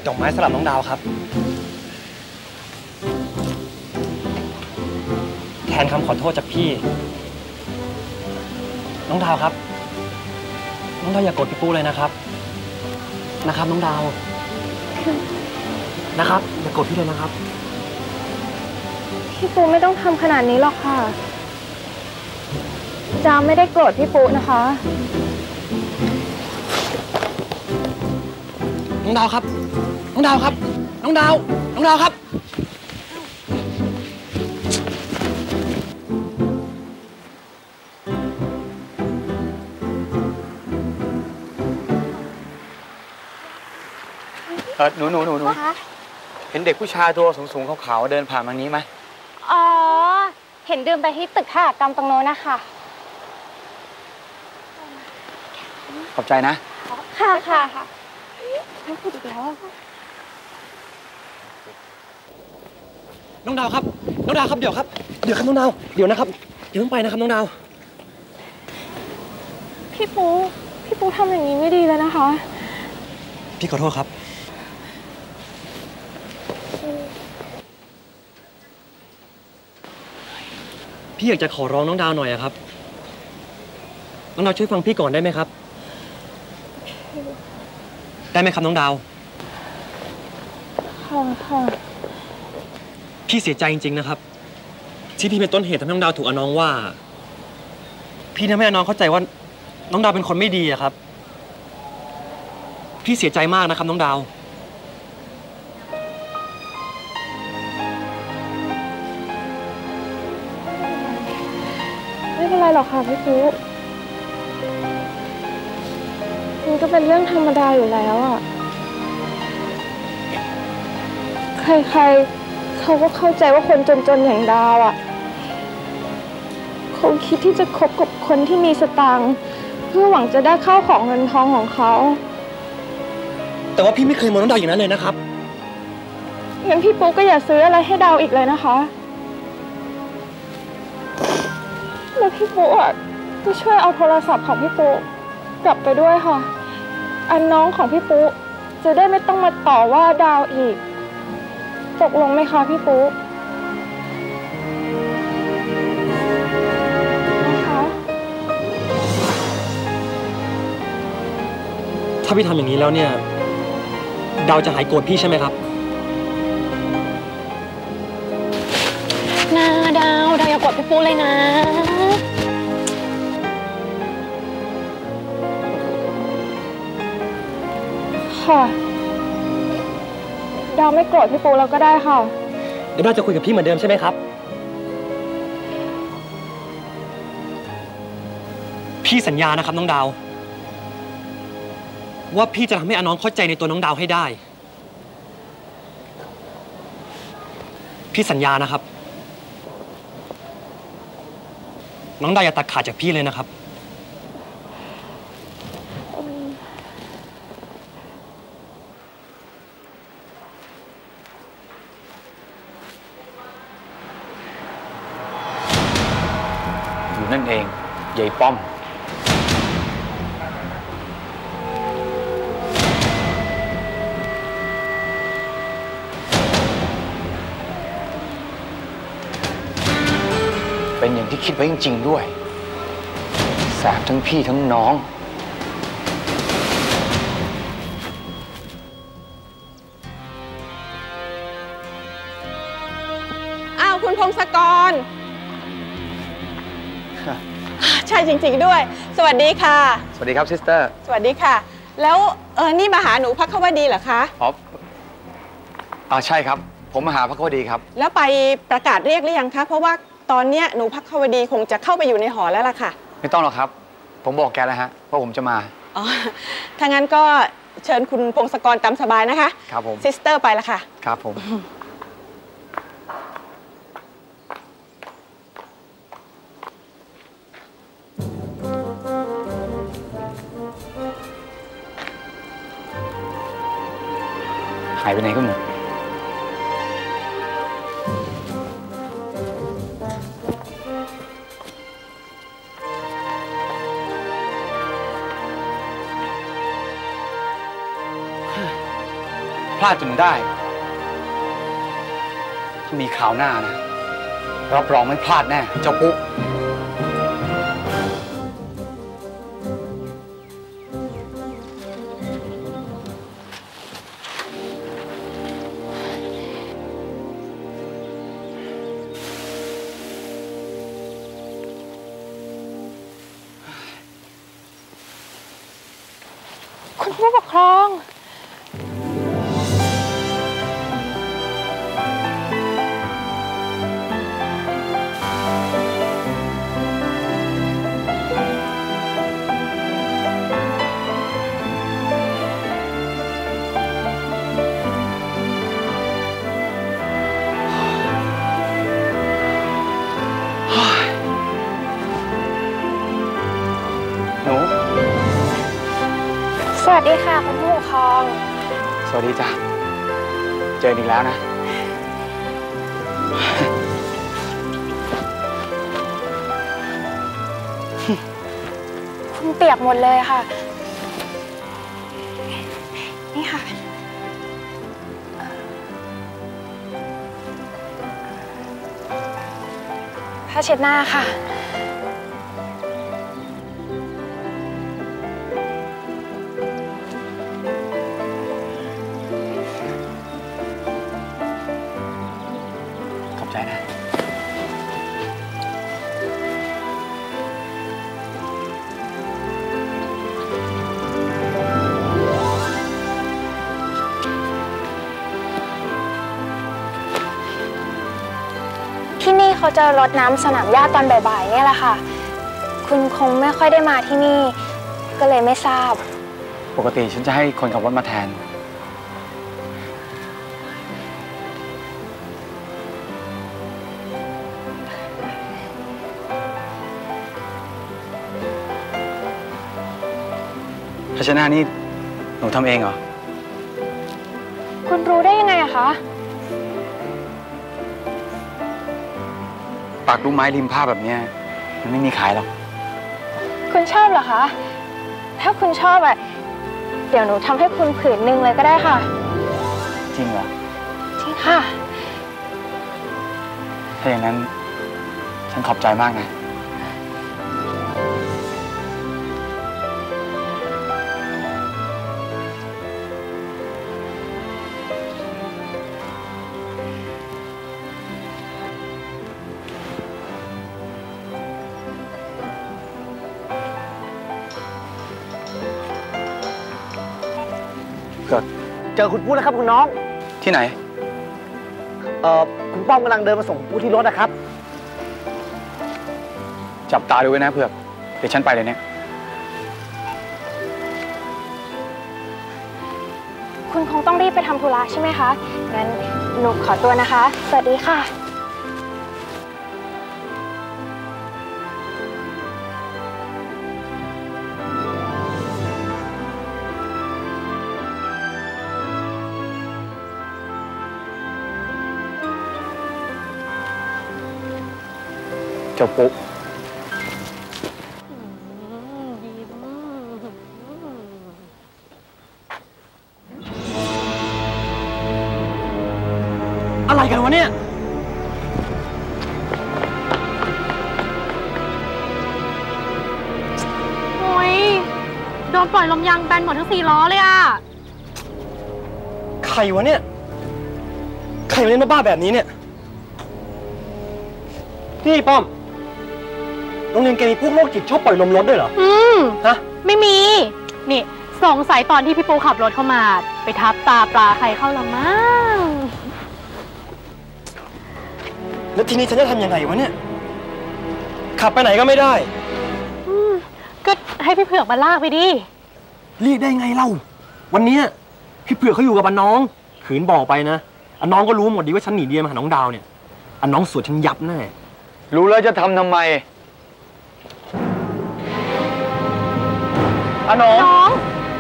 ดอกไม้สำหรับน้องดาวครับแทนคำขอโทษจากพี่น้องดาวครับน้องดาวอย่าโกรธพี่ปูเลยนะครับน้องดาวนะครับอย่าโกรธพี่เลยนะครับพี่ปูไม่ต้องทำขนาดนี้หรอกค่ะดาวไม่ได้โกรธพี่ปูนะคะน้องดาวครับน้องดาวครับน้องดาวครับหนูเห็นเด็กผู้ชายตัวสูงๆขาวๆเดินผ่านทางนี้ไหมอ๋อเห็นเดินไปที่ตึกท่ากรรมตรงโน้นนะคะขอบใจนะค่ะไม่พูดอีกแล้วน้องดาวครับเดี๋ยวครับน้องดาวเดี๋ยวนะครับอย่าเพิ่งไปนะครับน้องดาวพี่ปูทำอย่างนี้ไม่ดีแล้วนะคะพี่ขอโทษครับพี่อยากจะขอร้องน้องดาวหน่อยครับน้องดาวช่วยฟังพี่ก่อนได้ไหมครับได้ไหมครับน้องดาวค่ะพี่เสียใจจริงๆนะครับที่พี่เป็นต้นเหตุทำให้น้องดาวถูกอน้องว่าพี่ทำให้อน้องเข้าใจว่าน้องดาวเป็นคนไม่ดีอะครับพี่เสียใจมากนะครับน้องดาวไม่เป็นไรหรอกค่ะพี่ปูมันก็เป็นเรื่องธรรมดาอยู่แล้วอ่ะใครๆเขาก็เข้าใจว่าคนจนๆอย่างดาวอ่ะคงคิดที่จะคบกับคนที่มีสตางค์เพื่อหวังจะได้ข้าวของเงินทองของเขาแต่ว่าพี่ไม่เคยมองน้องดาวอย่างนั้นเลยนะครับงั้นพี่ปูก็อย่าซื้ออะไรให้ดาวอีกเลยนะคะแล้วพี่ปูอ่ะก็ช่วยเอาโทรศัพท์ของพี่ปูกลับไปด้วยค่ะอันน้องของพี่ปูจะได้ไม่ต้องมาต่อว่าดาวอีกตกลงไหมคะพี่ปูนะคะถ้าพี่ทำอย่างนี้แล้วเนี่ยดาวจะหายโกรธพี่ใช่ไหมครับดาวอย่าโกรธพี่ปูเลยนะค่ะดาวไม่โกรธพี่ปูแล้วก็ได้ค่ะเดี๋ยวดาวจะคุยกับพี่เหมือนเดิมใช่ไหมครับพี่สัญญานะครับน้องดาวว่าพี่จะทำให้อาน้องเข้าใจในตัวน้องดาวให้ได้พี่สัญญานะครับน้องดาวอย่าตัดขาดจากพี่เลยนะครับอยู่นั่นเองยายป้อมเป็นอย่างที่คิดไว้จริงๆด้วยแสบทั้งพี่ทั้งน้องอ้าวคุณพงศกร ใช่จริงๆด้วยสวัสดีค่ะสวัสดีครับซิสเตอร์สวัสดีค่ะแล้วนี่มาหาหนูภัควดีเหรอคะใช่ครับผมมาหาภัควดีครับแล้วไปประกาศเรียกหรือยังคะเพราะว่าตอนเนี้ยหนูภัควดีคงจะเข้าไปอยู่ในหอแล้วล่ะค่ะไม่ต้องหรอกครับผมบอกแกแล้วฮะว่าผมจะมาถ้างั้นก็เชิญคุณพงศกรตามสบายนะคะครับผมซิสเตอร์ไปละค่ะครับผมหายไปไหนก็หมดพลาดจนได้ถ้ามีข่าวหน้านะรับรองไม่พลาดแน่เจ้าปุ๊คุณผู้ปกครองหนูสวัสดีค่ะคุณผู้ปกครองสวัสดีจ้ะเจออีกแล้วนะคุณเปียกหมดเลยค่ะ นี่ค่ะ ผ้าเช็ดหน้าค่ะขอบใจนะที่นี่เขาจะรดน้ำสนามหญ้าตอนบ่ายๆเนี่ยแหละค่ะ คุณคงไม่ค่อยได้มาที่นี่ ก็เลยไม่ทราบปกติฉันจะให้คนขับรถมาแทน ภาชนะนี่หนูทำเองเหรอคุณรู้ได้ยังไงอะคะปากลูกไม้ริมผ้าแบบเนี้ยมันไม่มีขายหรอกคุณชอบเหรอคะ ถ้าคุณชอบอะเดี๋ยวหนูทำให้คุณผืนหนึ่งเลยก็ได้ค่ะจริงเหรอจริงค่ะถ้าอย่างนั้น ฉันขอบใจมากนะเจอคุณปุ๊แล้วครับคุณน้องที่ไหนคุณป้อมกำลังเดินมาส่งคุณปุ๊ที่รถนะครับจับตาดูไว้นะเผือก เดี๋ยวฉันไปเลยเนี่ยคุณคงต้องรีบไปทำธุระใช่ไหมคะ งั้นหนูขอตัวนะคะ สวัสดีค่ะเจ้าปุ๊อะไรกันวะเนี่ยโอ้ยโดนปล่อยลมยางแบนหมดทั้ง4 ล้อเลยอะใครวะเนี่ย ใครมาเล่นบ้าๆแบบนี้เนี่ย นี่ป้อม โรงเรียนแกมีพวกโรคจิตชอบปล่อยลมรถด้วยเหรอ ฮะไม่มี นี่สงสัยตอนที่พี่ปูขับรถเข้ามา ไปทับตาปลาใครเข้าละมั้งแล้วทีนี้ฉันจะทำยังไงวะเนี่ย ขับไปไหนก็ไม่ได้ก็ให้พี่เผือกมาลากไปดิเรียกได้ไงเล่า วันเนี้ยพี่เผือกเขาอยู่กับอันน้อง ขืนบอกไปนะ อันน้องก็รู้หมดดีว่าฉันหนีเรียนมาหาน้องดาวเนี่ย อันน้องสวดฉันยับแน่รู้แล้วจะทำไมอ่ะน้องน้อง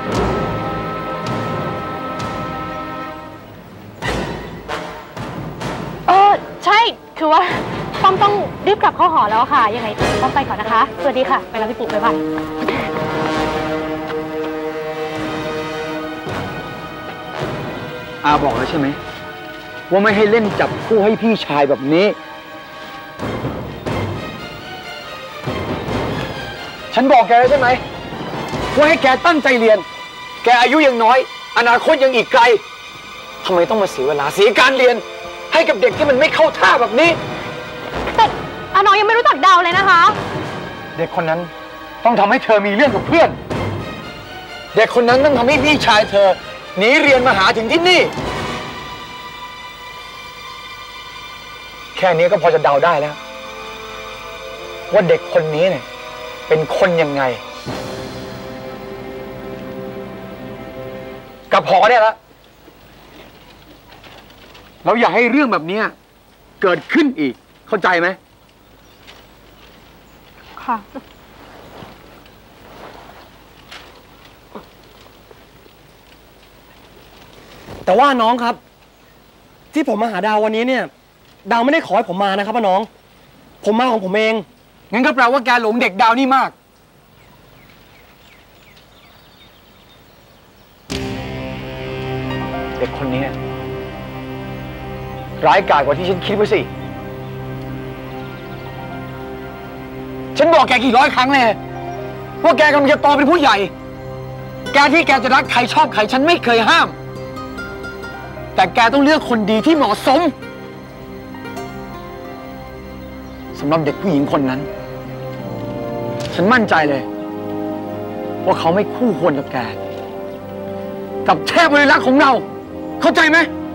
ใช่ คือว่าป้อมต้องรีบกลับเข้าหอแล้วค่ะ ยังไงป้อมไปก่อนนะคะ สวัสดีค่ะ ไปแล้วพี่ปุ๊บ๊ายบายออาบอกแล้วใช่ไหมว่าไม่ให้เล่นจับคู่ให้พี่ชายแบบนี้ ฉันบอกแกแล้วใช่ไหมว่าให้แกตั้งใจเรียน แกอายุยังน้อย อนาคตยังอีกไกลทำไมต้องมาเสียเวลาเสียการเรียน ให้กับเด็กที่มันไม่เข้าท่าแบบนี้แต่อาน้องยังไม่รู้จักดาวเลยนะคะเด็กคนนั้นต้องทำให้เธอมีเรื่องกับเพื่อน เด็กคนนั้นต้องทำให้พี่ชายเธอหนีเรียนมาหาถึงที่นี่ แค่นี้ก็พอจะเดาได้แล้ว ว่าเด็กคนนี้เนี่ยเป็นคนยังไงกับพอได้แล้วเราอย่าให้เรื่องแบบนี้เกิดขึ้นอีกเข้าใจไหมค่ะแต่ว่าน้องครับ ที่ผมมาหาดาววันนี้เนี่ย ดาวไม่ได้ขอให้ผมมานะครับน้อง ผมมาของผมเองงั้นก็แปลว่าแกหลงเด็กดาวนี่มาก เด็กคนนี้ร้ายกาจกว่าที่ฉันคิดไว้สิ ฉันบอกแกกี่ร้อยครั้งเลยว่าแกกำลังจะโตเป็นผู้ใหญ่ แกที่แกจะรักใครชอบใครฉันไม่เคยห้าม แต่แกต้องเลือกคนดีที่เหมาะสมสำหรับเด็กผู้หญิงคนนั้น ฉันมั่นใจเลยว่าเขาไม่คู่ควรกับแก กับเทพบริลักษ์ของเรา เข้าใจไหม